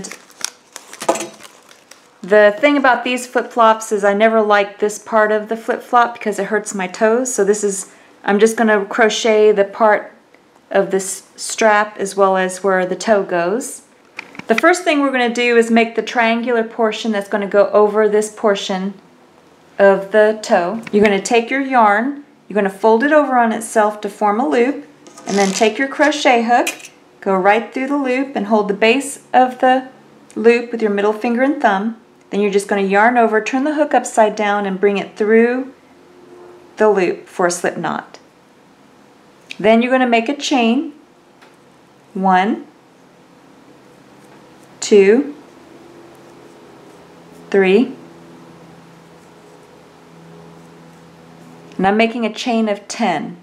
the thing about these flip-flops is I never like this part of the flip-flop because it hurts my toes. So this is, I'm just going to crochet the part of this strap as well as where the toe goes. The first thing we're going to do is make the triangular portion that's going to go over this portion of the toe. You're going to take your yarn, you're going to fold it over on itself to form a loop, and then take your crochet hook, go right through the loop and hold the base of the loop with your middle finger and thumb. Then you're just going to yarn over, turn the hook upside down and bring it through the loop for a slip knot. Then you're going to make a chain. One, two, three, and I'm making a chain of ten.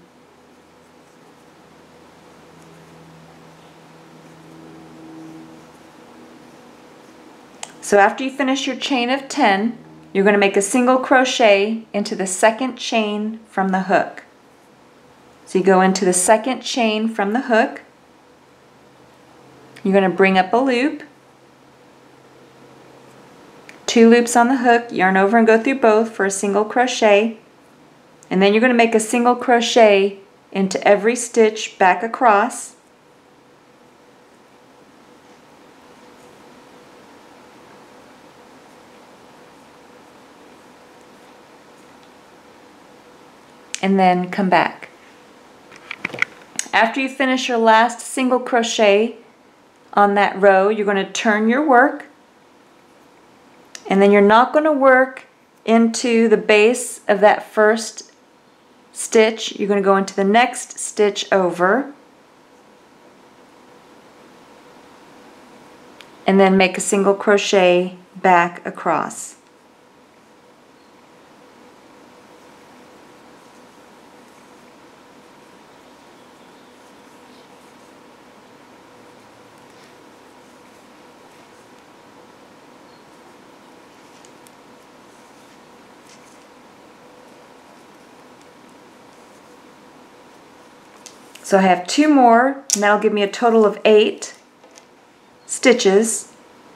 So after you finish your chain of ten, you're going to make a single crochet into the second chain from the hook. So you go into the second chain from the hook, you're going to bring up a loop, two loops on the hook, yarn over and go through both for a single crochet, and then you're going to make a single crochet into every stitch back across. And then come back. After you finish your last single crochet on that row, you're going to turn your work, and then you're not going to work into the base of that first stitch. You're going to go into the next stitch over and then make a single crochet back across. So I have two more, and that'll give me a total of eight stitches.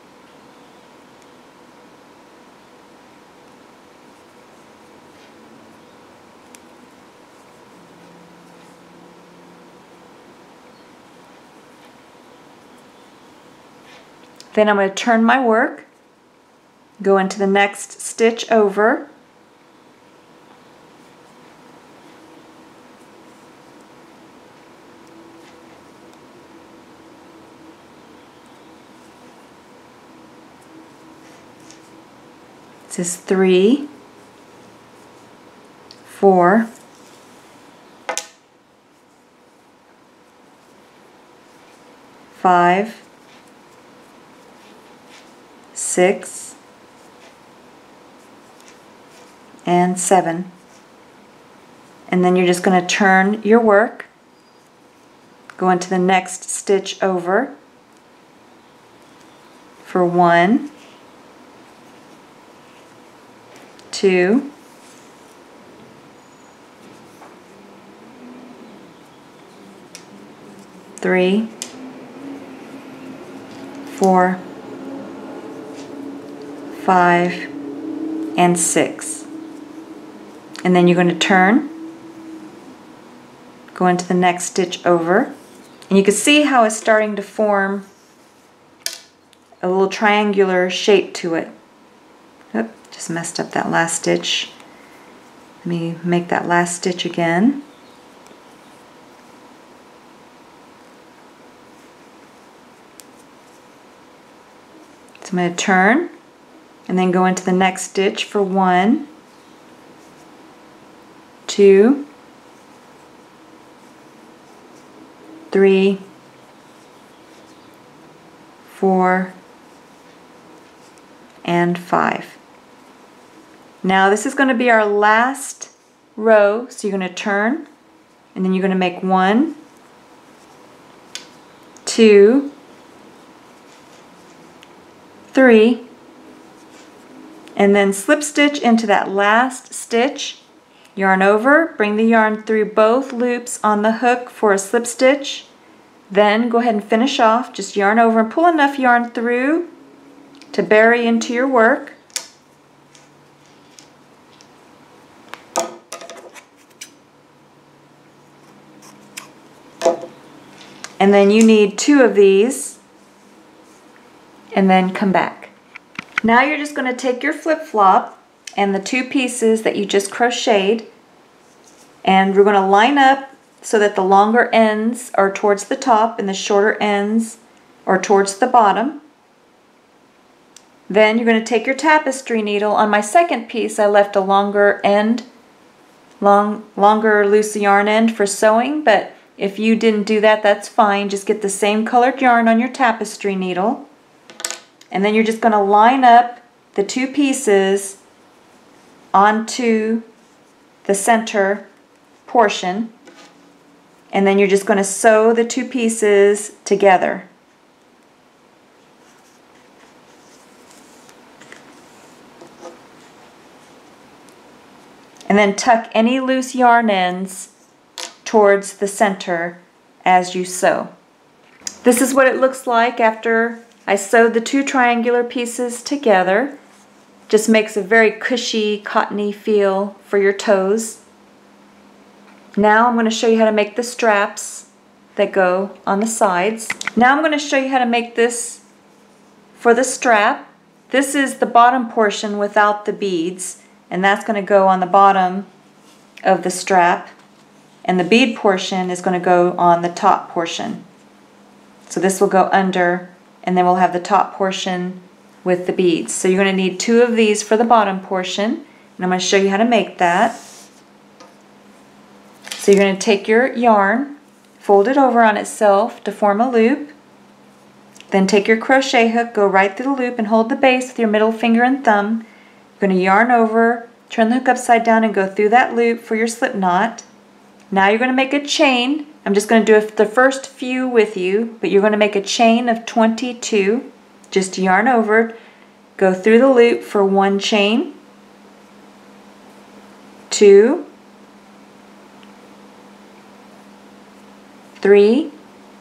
Then I'm going to turn my work, go into the next stitch over, this is three, four, five, six, and seven. And then you're just going to turn your work, go into the next stitch over for one, two, three, four, five, and six. And then you're going to turn, go into the next stitch over. And you can see how it's starting to form a little triangular shape to it. Oop, just messed up that last stitch. Let me make that last stitch again. So I'm going to turn and then go into the next stitch for one, two, three, four, and five. Now this is going to be our last row, so you're going to turn and then you're going to make one, two, three, and then slip stitch into that last stitch, yarn over, bring the yarn through both loops on the hook for a slip stitch, then go ahead and finish off, just yarn over and pull enough yarn through to bury into your work. And then you need two of these and then come back. Now you're just going to take your flip-flop and the two pieces that you just crocheted, and we're going to line up so that the longer ends are towards the top and the shorter ends are towards the bottom. Then you're going to take your tapestry needle. On my second piece I left a longer end, long, longer loose yarn end for sewing, but if you didn't do that, that's fine. Just get the same colored yarn on your tapestry needle. And then you're just going to line up the two pieces onto the center portion. And then you're just going to sew the two pieces together. And then tuck any loose yarn ends towards the center as you sew. This is what it looks like after I sewed the two triangular pieces together. Just makes a very cushy, cottony feel for your toes. Now I'm going to show you how to make the straps that go on the sides. Now I'm going to show you how to make this for the strap. This is the bottom portion without the beads, and that's going to go on the bottom of the strap. And the bead portion is going to go on the top portion. So this will go under, and then we'll have the top portion with the beads. So you're going to need two of these for the bottom portion, and I'm going to show you how to make that. So you're going to take your yarn, fold it over on itself to form a loop, then take your crochet hook, go right through the loop and hold the base with your middle finger and thumb. You're going to yarn over, turn the hook upside down and go through that loop for your slip knot. Now you're going to make a chain. I'm just going to do the first few with you, but you're going to make a chain of twenty-two. Just yarn over, go through the loop for one chain, two, three,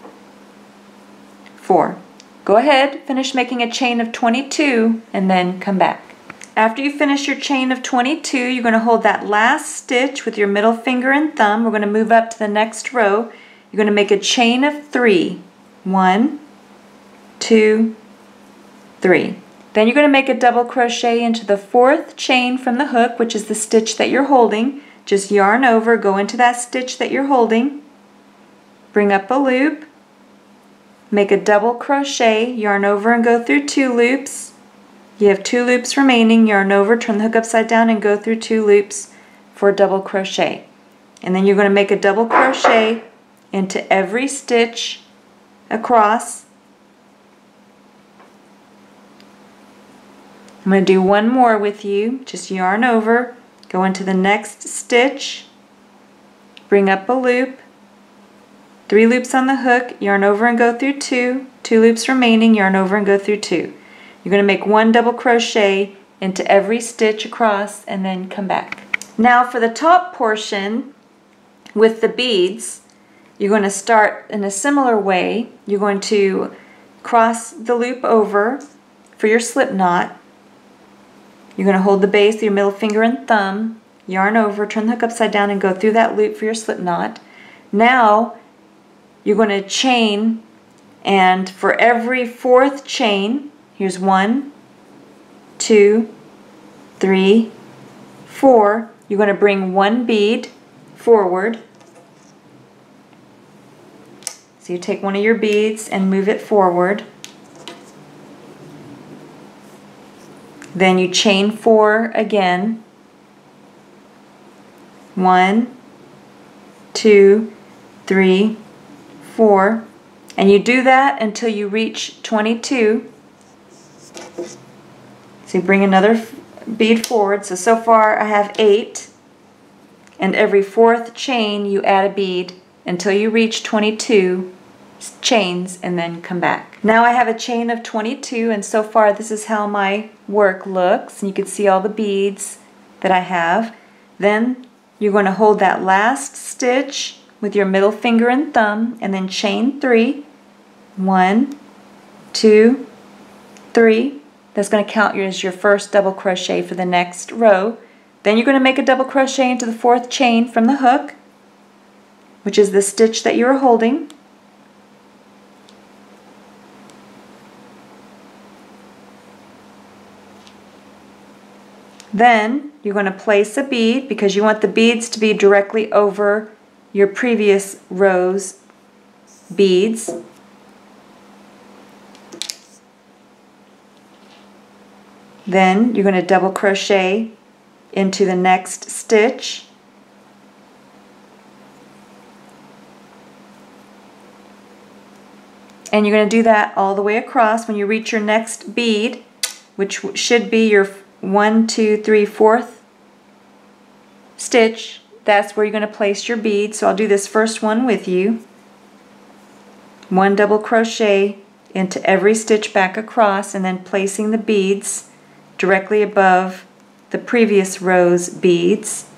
four. Go ahead, finish making a chain of twenty-two and then come back. After you finish your chain of twenty-two, you're going to hold that last stitch with your middle finger and thumb. We're going to move up to the next row. You're going to make a chain of three. One, two, three. Then you're going to make a double crochet into the fourth chain from the hook, which is the stitch that you're holding. Just yarn over, go into that stitch that you're holding, bring up a loop, make a double crochet, yarn over and go through two loops. You have two loops remaining, yarn over, turn the hook upside down and go through two loops for a double crochet. And then you're going to make a double crochet into every stitch across. I'm going to do one more with you. Just yarn over, go into the next stitch, bring up a loop, three loops on the hook, yarn over and go through two, two loops remaining, yarn over and go through two. You're going to make one double crochet into every stitch across and then come back. Now for the top portion with the beads, you're going to start in a similar way. You're going to cross the loop over for your slip knot. You're going to hold the base with your middle finger and thumb, yarn over, turn the hook upside down and go through that loop for your slip knot. Now you're going to chain, and for every fourth chain, here's one, two, three, four, you're going to bring one bead forward. So you take one of your beads and move it forward. Then you chain four again. One, two, three, four. And you do that until you reach twenty-two. So you bring another bead forward. So, so far I have eight. And every fourth chain you add a bead until you reach twenty-two chains and then come back. Now I have a chain of twenty-two, and so far this is how my work looks. And you can see all the beads that I have. Then you're going to hold that last stitch with your middle finger and thumb and then chain three. One, two, three. That's going to count as your first double crochet for the next row. Then you're going to make a double crochet into the fourth chain from the hook, which is the stitch that you're holding. Then you're going to place a bead because you want the beads to be directly over your previous row's beads. Then you're going to double crochet into the next stitch. And you're going to do that all the way across. When you reach your next bead, which should be your one, two, three, fourth stitch, that's where you're going to place your bead. So I'll do this first one with you. One double crochet into every stitch back across, and then placing the beads directly above the previous row's beads.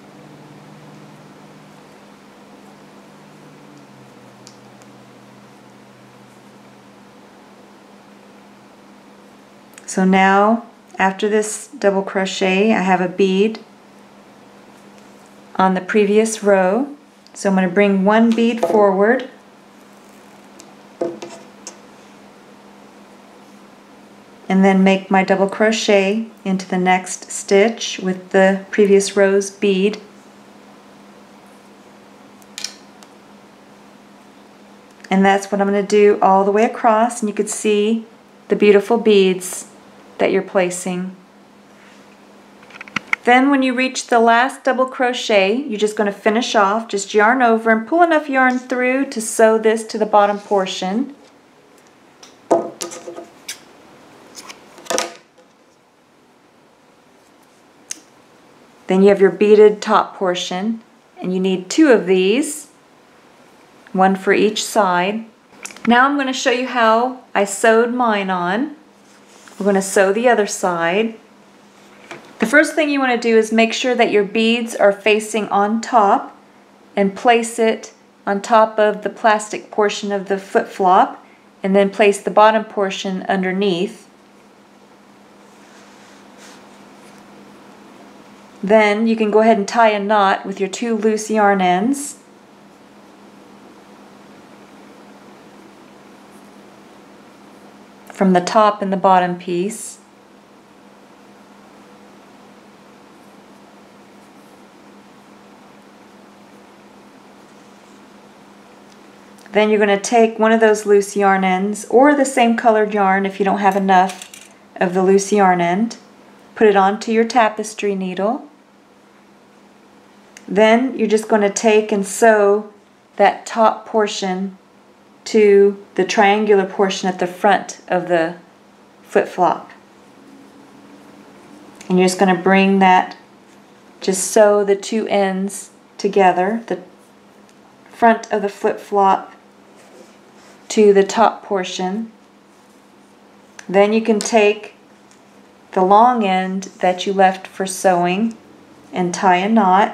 So now, after this double crochet, I have a bead on the previous row. So I'm going to bring one bead forward, and then make my double crochet into the next stitch with the previous row's bead. And that's what I'm going to do all the way across, and you can see the beautiful beads that you're placing. Then when you reach the last double crochet, you're just going to finish off, just yarn over and pull enough yarn through to sew this to the bottom portion. Then you have your beaded top portion, and you need two of these, one for each side. Now I'm going to show you how I sewed mine on. We're going to sew the other side. The first thing you want to do is make sure that your beads are facing on top, and place it on top of the plastic portion of the foot flop, and then place the bottom portion underneath. Then you can go ahead and tie a knot with your two loose yarn ends. From the top and the bottom piece. Then you're going to take one of those loose yarn ends, or the same colored yarn if you don't have enough of the loose yarn end. Put it onto your tapestry needle. Then you're just going to take and sew that top portion to the triangular portion at the front of the foot flop. And you're just going to bring that, just sew the two ends together, the front of the flip flop to the top portion. Then you can take the long end that you left for sewing and tie a knot.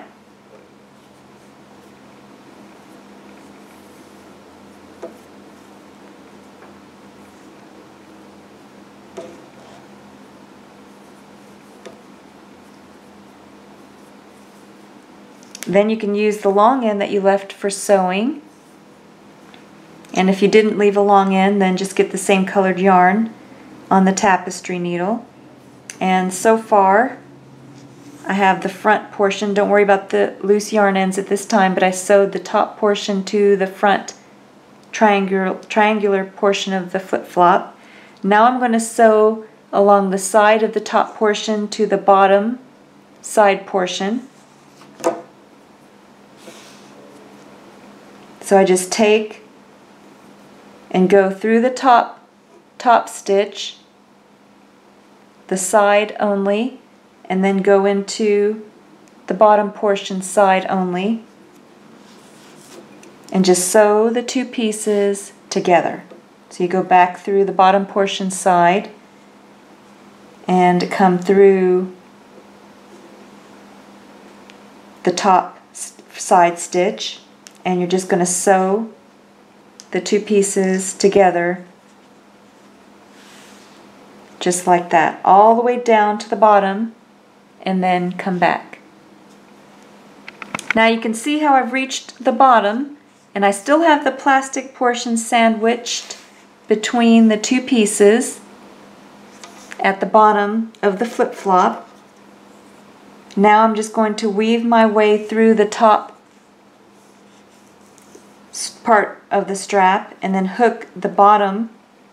Then you can use the long end that you left for sewing. And if you didn't leave a long end, then just get the same colored yarn on the tapestry needle. And so far, I have the front portion. Don't worry about the loose yarn ends at this time, but I sewed the top portion to the front triangular, triangular portion of the flip-flop. Now I'm going to sew along the side of the top portion to the bottom side portion. So I just take and go through the top top stitch, the side only, and then go into the bottom portion side only, and just sew the two pieces together. So you go back through the bottom portion side and come through the top side stitch, and you're just going to sew the two pieces together just like that, all the way down to the bottom, and then come back. Now you can see how I've reached the bottom, and I still have the plastic portion sandwiched between the two pieces at the bottom of the flip-flop. Now I'm just going to weave my way through the top part of the strap and then hook the bottom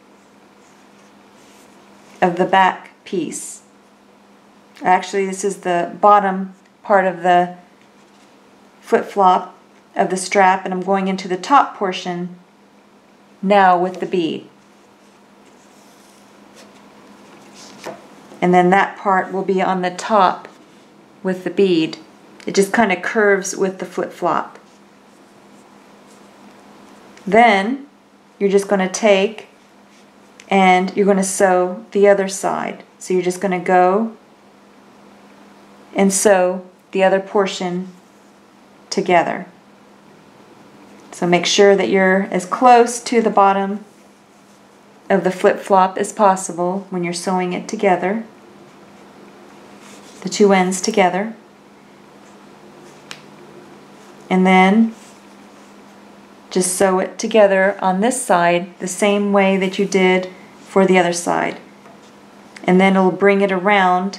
of the back piece. Actually, this is the bottom part of the flip-flop of the strap, and I'm going into the top portion now with the bead. And then that part will be on the top with the bead. It just kind of curves with the flip-flop. Then you're just going to take and you're going to sew the other side. So you're just going to go and sew the other portion together. So make sure that you're as close to the bottom of the flip-flop as possible when you're sewing it together, the two ends together. And then just sew it together on this side the same way that you did for the other side. And then it'll bring it around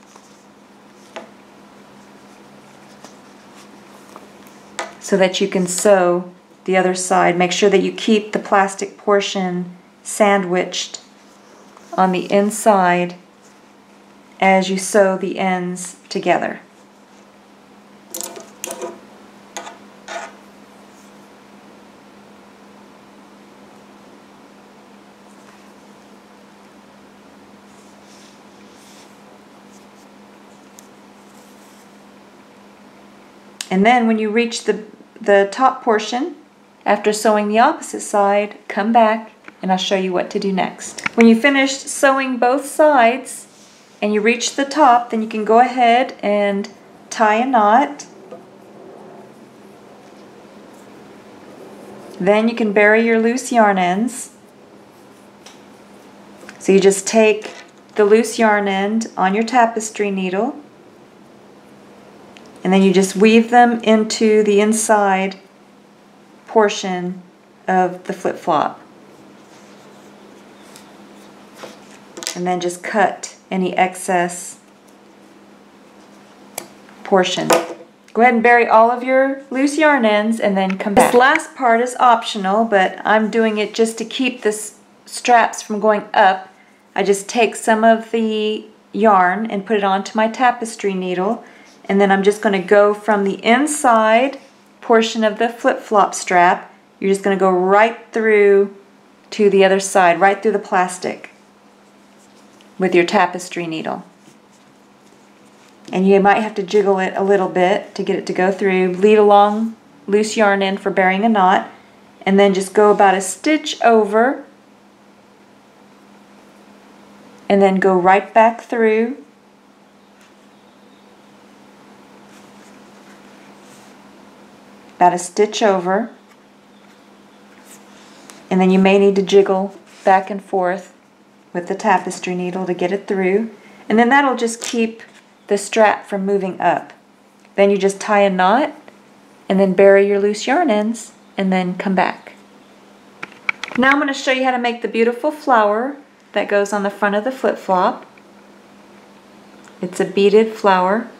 so that you can sew the other side. Make sure that you keep the plastic portion sandwiched on the inside as you sew the ends together. And then when you reach the, the top portion, after sewing the opposite side, come back and I'll show you what to do next. When you finished sewing both sides and you reach the top, then you can go ahead and tie a knot. Then you can bury your loose yarn ends. So you just take the loose yarn end on your tapestry needle, and then you just weave them into the inside portion of the flip-flop. And then just cut any excess portion. Go ahead and bury all of your loose yarn ends and then come back. This last part is optional, but I'm doing it just to keep the straps from going up. I just take some of the yarn and put it onto my tapestry needle, and then I'm just going to go from the inside portion of the flip-flop strap. You're just going to go right through to the other side, right through the plastic with your tapestry needle. And you might have to jiggle it a little bit to get it to go through. Leave a long loose yarn end for burying a knot, and then just go about a stitch over and then go right back through about a stitch over, and then you may need to jiggle back and forth with the tapestry needle to get it through, and then that'll just keep the strap from moving up. Then you just tie a knot and then bury your loose yarn ends and then come back. Now I'm going to show you how to make the beautiful flower that goes on the front of the flip-flop. It's a beaded flower.